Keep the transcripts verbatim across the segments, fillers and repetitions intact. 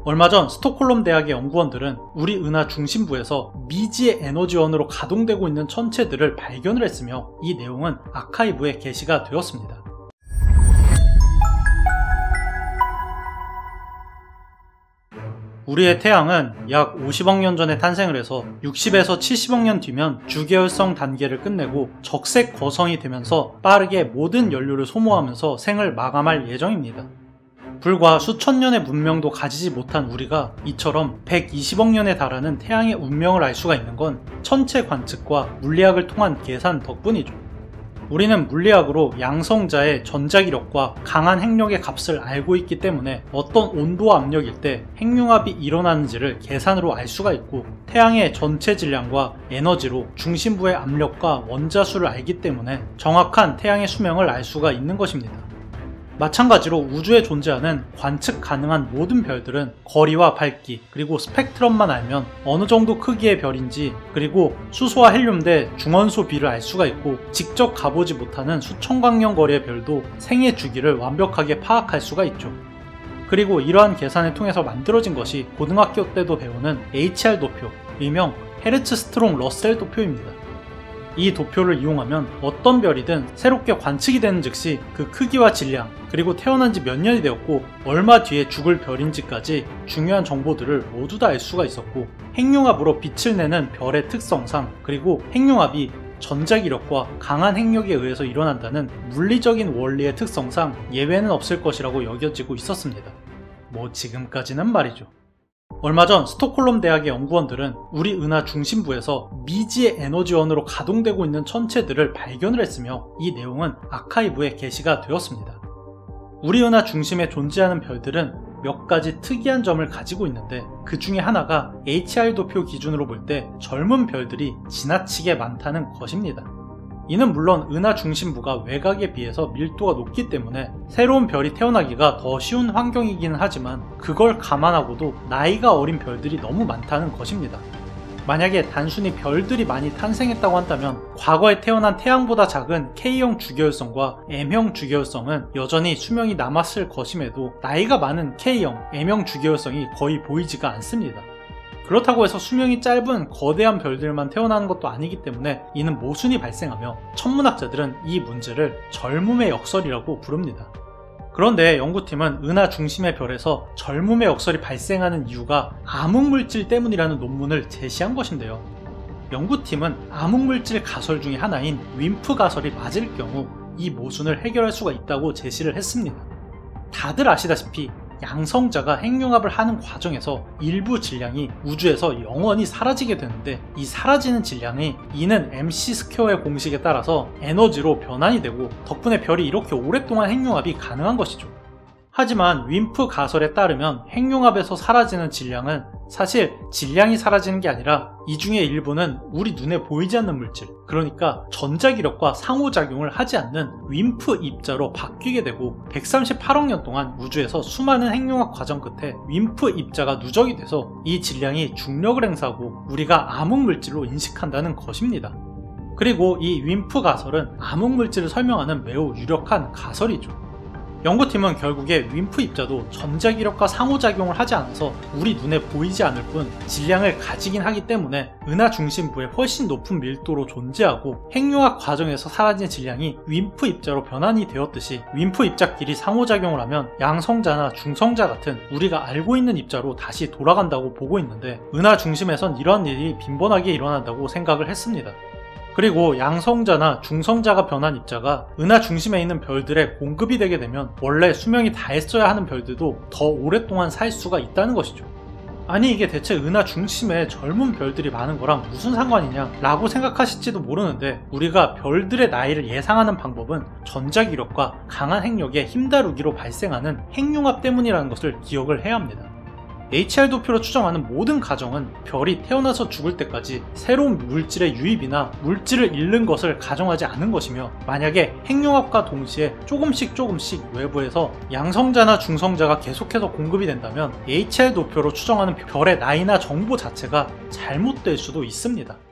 얼마 전 스톡홀름 대학의 연구원들은 우리 은하 중심부에서 미지의 에너지원으로 가동되고 있는 천체들을 발견을 했으며 이 내용은 아카이브에 게시가 되었습니다. 우리의 태양은 약 오십억 년 전에 탄생을 해서 육십에서 칠십억 년 뒤면 주계열성 단계를 끝내고 적색 거성이 되면서 빠르게 모든 연료를 소모하면서 생을 마감할 예정입니다. 불과 수천 년의 문명도 가지지 못한 우리가 이처럼 백이십억 년에 달하는 태양의 운명을 알 수가 있는 건 천체 관측과 물리학을 통한 계산 덕분이죠. 우리는 물리학으로 양성자의 전자기력과 강한 핵력의 값을 알고 있기 때문에 어떤 온도와 압력일 때 핵융합이 일어나는지를 계산으로 알 수가 있고, 태양의 전체 질량과 에너지로 중심부의 압력과 원자수를 알기 때문에 정확한 태양의 수명을 알 수가 있는 것입니다. 마찬가지로 우주에 존재하는 관측 가능한 모든 별들은 거리와 밝기 그리고 스펙트럼만 알면 어느 정도 크기의 별인지, 그리고 수소와 헬륨 대 중원소 비를 알 수가 있고, 직접 가보지 못하는 수천광년 거리의 별도 생의 주기를 완벽하게 파악할 수가 있죠. 그리고 이러한 계산을 통해서 만들어진 것이 고등학교 때도 배우는 에이치알 도표, 일명 헤르츠스트롱 러셀 도표입니다. 이 도표를 이용하면 어떤 별이든 새롭게 관측이 되는 즉시 그 크기와 질량, 그리고 태어난 지 몇 년이 되었고 얼마 뒤에 죽을 별인지까지 중요한 정보들을 모두 다 알 수가 있었고, 핵융합으로 빛을 내는 별의 특성상, 그리고 핵융합이 전자기력과 강한 핵력에 의해서 일어난다는 물리적인 원리의 특성상 예외는 없을 것이라고 여겨지고 있었습니다. 뭐 지금까지는 말이죠. 얼마 전 스톡홀름 대학의 연구원들은 우리 은하 중심부에서 미지의 에너지원으로 가동되고 있는 천체들을 발견을 했으며 이 내용은 아카이브에 게시가 되었습니다. 우리 은하 중심에 존재하는 별들은 몇 가지 특이한 점을 가지고 있는데, 그 중에 하나가 에이치알 도표 기준으로 볼 때 젊은 별들이 지나치게 많다는 것입니다. 이는 물론 은하 중심부가 외곽에 비해서 밀도가 높기 때문에 새로운 별이 태어나기가 더 쉬운 환경이기는 하지만, 그걸 감안하고도 나이가 어린 별들이 너무 많다는 것입니다. 만약에 단순히 별들이 많이 탄생했다고 한다면 과거에 태어난 태양보다 작은 K형 주계열성과 M형 주계열성은 여전히 수명이 남았을 것임에도 나이가 많은 K형, M형 주계열성이 거의 보이지가 않습니다. 그렇다고 해서 수명이 짧은 거대한 별들만 태어나는 것도 아니기 때문에 이는 모순이 발생하며 천문학자들은 이 문제를 젊음의 역설이라고 부릅니다. 그런데 연구팀은 은하 중심의 별에서 젊음의 역설이 발생하는 이유가 암흑물질 때문이라는 논문을 제시한 것인데요. 연구팀은 암흑물질 가설 중에 하나인 윈프 가설이 맞을 경우 이 모순을 해결할 수가 있다고 제시를 했습니다. 다들 아시다시피 양성자가 핵융합을 하는 과정에서 일부 질량이 우주에서 영원히 사라지게 되는데, 이 사라지는 질량이 E는 엠씨 스퀘어의 공식에 따라서 에너지로 변환이 되고 덕분에 별이 이렇게 오랫동안 핵융합이 가능한 것이죠. 하지만 윈프 가설에 따르면 핵융합에서 사라지는 질량은 사실 질량이 사라지는 게 아니라 이 중에 일부는 우리 눈에 보이지 않는 물질, 그러니까 전자기력과 상호작용을 하지 않는 윈프 입자로 바뀌게 되고, 백삼십팔억 년 동안 우주에서 수많은 핵융합 과정 끝에 윈프 입자가 누적이 돼서 이 질량이 중력을 행사하고 우리가 암흑물질로 인식한다는 것입니다. 그리고 이 윈프 가설은 암흑물질을 설명하는 매우 유력한 가설이죠. 연구팀은 결국에 윈프 입자도 전자기력과 상호작용을 하지 않아서 우리 눈에 보이지 않을 뿐 질량을 가지긴 하기 때문에 은하 중심부에 훨씬 높은 밀도로 존재하고, 핵융합 과정에서 사라진 질량이 윈프 입자로 변환이 되었듯이 윈프 입자끼리 상호작용을 하면 양성자나 중성자 같은 우리가 알고 있는 입자로 다시 돌아간다고 보고 있는데, 은하 중심에선 이러한 일이 빈번하게 일어난다고 생각을 했습니다. 그리고 양성자나 중성자가 변한 입자가 은하 중심에 있는 별들의 공급이 되게 되면 원래 수명이 다했어야 하는 별들도 더 오랫동안 살 수가 있다는 것이죠. 아니 이게 대체 은하 중심에 젊은 별들이 많은 거랑 무슨 상관이냐 라고 생각하실지도 모르는데, 우리가 별들의 나이를 예상하는 방법은 전자기력과 강한 핵력의 힘다루기로 발생하는 핵융합 때문이라는 것을 기억을 해야 합니다. 에이치알 도표로 추정하는 모든 가정은 별이 태어나서 죽을 때까지 새로운 물질의 유입이나 물질을 잃는 것을 가정하지 않은 것이며, 만약에 핵융합과 동시에 조금씩 조금씩 외부에서 양성자나 중성자가 계속해서 공급이 된다면 에이치알 도표로 추정하는 별의 나이나 정보 자체가 잘못될 수도 있습니다.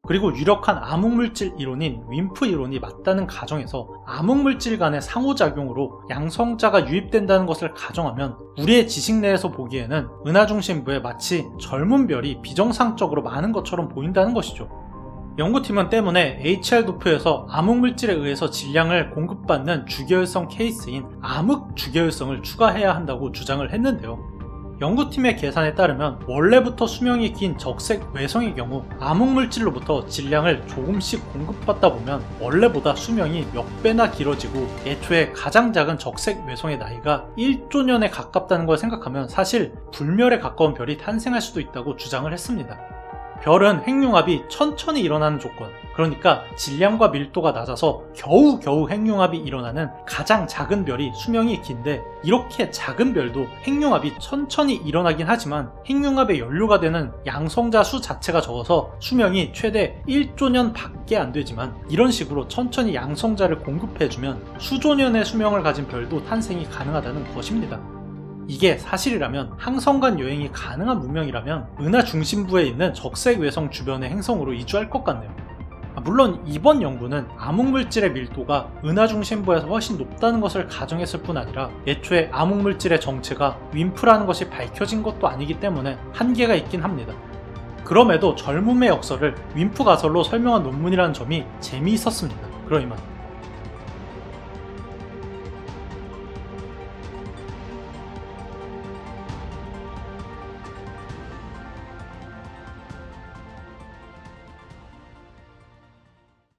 그리고 유력한 암흑물질 이론인 윈프 이론이 맞다는 가정에서 암흑물질 간의 상호작용으로 양성자가 유입된다는 것을 가정하면 우리의 지식 내에서 보기에는 은하중심부에 마치 젊은 별이 비정상적으로 많은 것처럼 보인다는 것이죠. 연구팀은 때문에 에이치알 도표에서 암흑물질에 의해서 질량을 공급받는 주계열성 케이스인 암흑 주계열성을 추가해야 한다고 주장을 했는데요. 연구팀의 계산에 따르면 원래부터 수명이 긴 적색 외성의 경우 암흑물질로부터 질량을 조금씩 공급받다 보면 원래보다 수명이 몇 배나 길어지고 애초에 가장 작은 적색 외성의 나이가 일조 년에 가깝다는 걸 생각하면 사실 불멸에 가까운 별이 탄생할 수도 있다고 주장을 했습니다. 별은 핵융합이 천천히 일어나는 조건, 그러니까 질량과 밀도가 낮아서 겨우겨우 핵융합이 일어나는 가장 작은 별이 수명이 긴데, 이렇게 작은 별도 핵융합이 천천히 일어나긴 하지만 핵융합의 연료가 되는 양성자 수 자체가 적어서 수명이 최대 일조 년 밖에 안 되지만, 이런 식으로 천천히 양성자를 공급해주면 수조년의 수명을 가진 별도 탄생이 가능하다는 것입니다. 이게 사실이라면 항성간 여행이 가능한 문명이라면 은하 중심부에 있는 적색 외성 주변의 행성으로 이주할 것 같네요. 물론 이번 연구는 암흑물질의 밀도가 은하 중심부에서 훨씬 높다는 것을 가정했을 뿐 아니라 애초에 암흑물질의 정체가 윈프라는 것이 밝혀진 것도 아니기 때문에 한계가 있긴 합니다. 그럼에도 젊음의 역설을 윈프 가설로 설명한 논문이라는 점이 재미있었습니다. 그럼 이만.